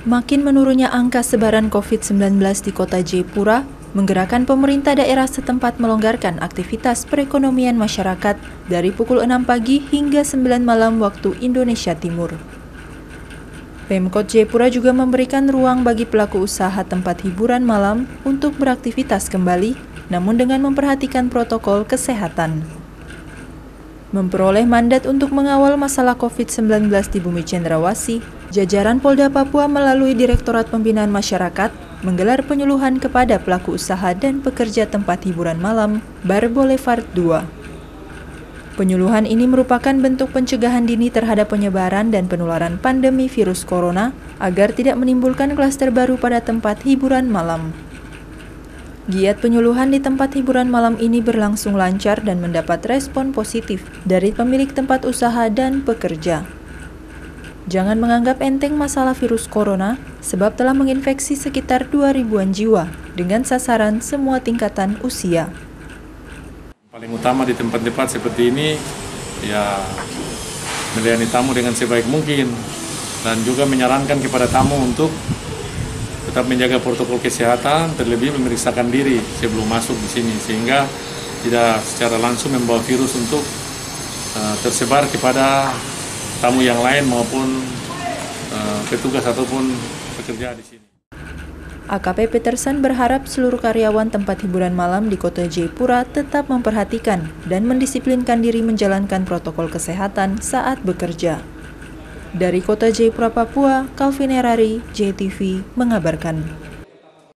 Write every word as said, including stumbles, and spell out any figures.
Makin menurunnya angka sebaran covid sembilan belas di kota Jayapura menggerakkan pemerintah daerah setempat melonggarkan aktivitas perekonomian masyarakat dari pukul enam pagi hingga sembilan malam waktu Indonesia Timur. Pemkot Jayapura juga memberikan ruang bagi pelaku usaha tempat hiburan malam untuk beraktivitas kembali, namun dengan memperhatikan protokol kesehatan. Memperoleh mandat untuk mengawal masalah covid sembilan belas di Bumi Cendrawasih, jajaran Polda Papua melalui Direktorat Pembinaan Masyarakat menggelar penyuluhan kepada pelaku usaha dan pekerja tempat hiburan malam Bar Boulevard dua. Penyuluhan ini merupakan bentuk pencegahan dini terhadap penyebaran dan penularan pandemi virus corona agar tidak menimbulkan klaster baru pada tempat hiburan malam. Giat penyuluhan di tempat hiburan malam ini berlangsung lancar dan mendapat respon positif dari pemilik tempat usaha dan pekerja. Jangan menganggap enteng masalah virus corona, sebab telah menginfeksi sekitar dua ribuan jiwa dengan sasaran semua tingkatan usia. Paling utama di tempat-tempat seperti ini, ya melayani tamu dengan sebaik mungkin dan juga menyarankan kepada tamu untuk tetap menjaga protokol kesehatan, terlebih memeriksakan diri sebelum masuk di sini sehingga tidak secara langsung membawa virus untuk uh, tersebar kepada tamu yang lain maupun uh, petugas ataupun pekerja di sini. A K P Peterson berharap seluruh karyawan tempat hiburan malam di kota Jayapura tetap memperhatikan dan mendisiplinkan diri menjalankan protokol kesehatan saat bekerja. Dari kota Jayapura, Papua, Calvin Herari, J T V mengabarkan.